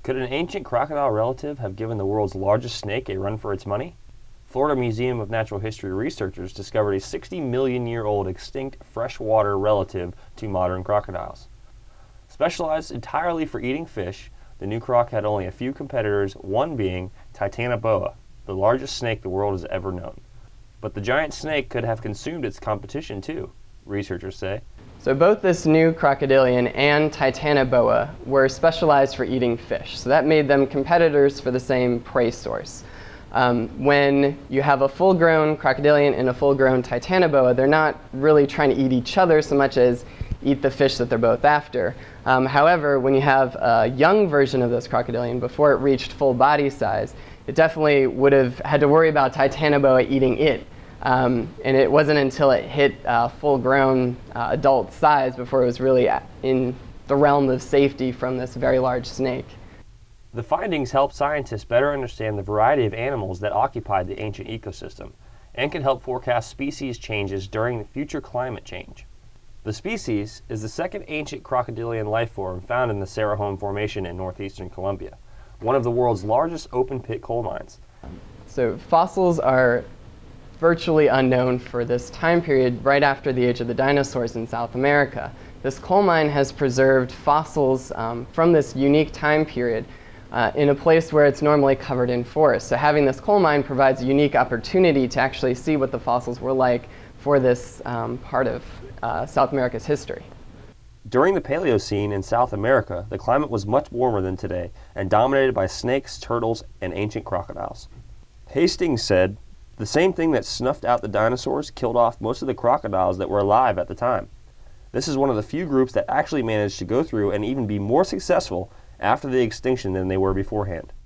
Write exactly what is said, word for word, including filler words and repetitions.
Could an ancient crocodile relative have given the world's largest snake a run for its money? Florida Museum of Natural History researchers discovered a sixty million year old extinct freshwater relative to modern crocodiles. Specialized entirely for eating fish, the new croc had only a few competitors, one being Titanoboa, the largest snake the world has ever known. But the giant snake could have consumed its competition too, researchers say. So both this new Crocodilian and Titanoboa were specialized for eating fish, so that made them competitors for the same prey source. Um, when you have a full-grown Crocodilian and a full-grown Titanoboa, they're not really trying to eat each other so much as eat the fish that they're both after. Um, however, when you have a young version of this Crocodilian, before it reached full body size, it definitely would have had to worry about Titanoboa eating it. Um, and it wasn't until it hit uh, full-grown uh, adult size before it was really in the realm of safety from this very large snake. The findings help scientists better understand the variety of animals that occupied the ancient ecosystem and can help forecast species changes during the future climate change. The species is the second ancient crocodilian life form found in the Cerrejón Formation in northeastern Colombia, one of the world's largest open-pit coal mines. So fossils are virtually unknown for this time period right after the age of the dinosaurs in South America. This coal mine has preserved fossils um, from this unique time period uh, in a place where it's normally covered in forest. So having this coal mine provides a unique opportunity to actually see what the fossils were like for this um, part of uh, South America's history. During the Paleocene in South America, the climate was much warmer than today and dominated by snakes, turtles, and ancient crocodiles. Hastings said, "The same thing that snuffed out the dinosaurs killed off most of the crocodiles that were alive at the time. This is one of the few groups that actually managed to go through and even be more successful after the extinction than they were beforehand."